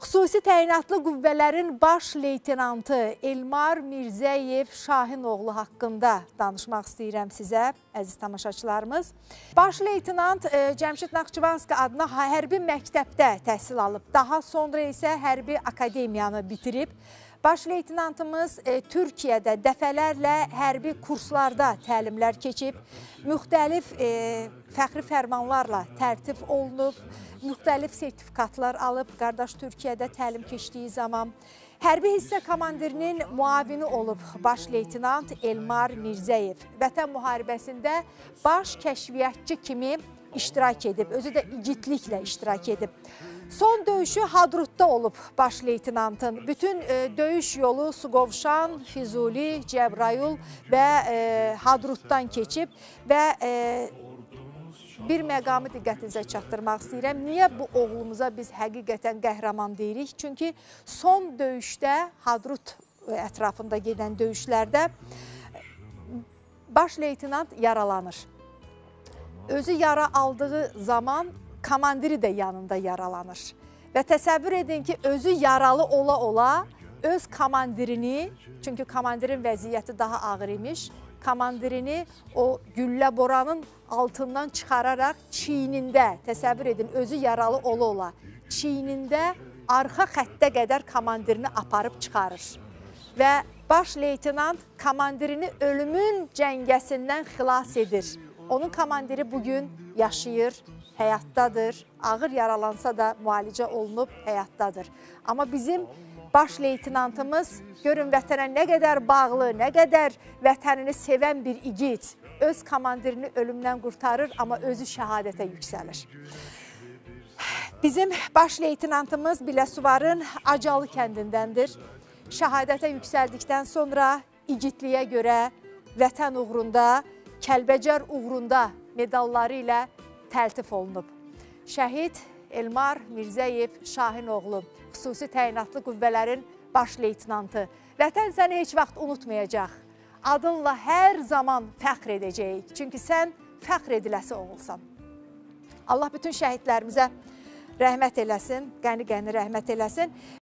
Xüsusi təyinatlı qüvvələrin baş leytenantı Elmar Mirzəyev Şahinoğlu haqqında danışmaq istəyirəm sizə, əziz tamaşaçılarımız. Baş leytenant Cəmşid Naxçıvanski adına hərbi məktəbdə təhsil alıb, daha sonra isə hərbi akademiyanı bitirib. Baş leytenantımız Türkiyədə dəfələrlə hərbi kurslarda təlimlər keçib, müxtəlif fəxri fərmanlarla tərtib olunub, müxtəlif sertifikatlar alıb, qardaş Türkiyədə təlim keçdiyi zaman. Hərbi hissə komandirinin muavini olub baş leytenant Elmar Mirzəyev. Vətən müharibəsində baş kəşfiyyatçı kimi iştirak edib, özü də igidliklə iştirak edib. Son döyüşü Hadrutda olub baş leytenantın. Bütün döyüş yolu Suqovuşan, Füzuli, Cəbrayıl və Hadrutdan keçib və bir məqamı diqqətinizə çatdırmaq istəyirəm. Niyə bu oğlumuza biz həqiqətən qəhrəman deyirik? Çünki son döyüşdə, Hadrut ətrafında gedən döyüşlərdə baş leytenant yaralanır. Özü yara aldığı zaman komandiri də yanında yaralanır. Və təsəvvür edin ki, özü yaralı ola-ola öz komandirini, çünki komandirin vəziyyəti daha ağır imiş, komandirini o güllə boranın altından çıxararaq çiynində, təsəvvür edin, özü yaralı ola-ola, çiynində arxa xəttə qədər komandirini aparıb çıxarır. Və baş leytenant komandirini ölümün cəngəsindən xilas edir. Onun komandiri bugün yaşayır, həyatdadır, ağır yaralansa da müalicə olunub həyatdadır. Amma bizim baş leytenantımız görün vətənə nə qədər bağlı, nə qədər vətənini sevən bir igid, öz komandirini ölümdən qurtarır, amma özü şəhadətə yüksəlir. Bizim baş leytenantımız Biləsuvarın Acalı kəndindəndir. Şəhadətə yüksəldikdən sonra igidliyə görə vətən uğrunda, Kəlbəcər uğrunda medalları ilə təltif olunub. Şəhid Elmar Mirzəyev Şahinoğlu, xüsusi təyinatlı qüvvələrin baş leytenantı. Vətən səni heç vaxt unutmayacaq. Adınla hər zaman fəxr edəcəyik. Çünki sən fəxr ediləsi olsan. Allah bütün şəhidlərimizə rəhmət eləsin, qəni-qəni rəhmət eləsin.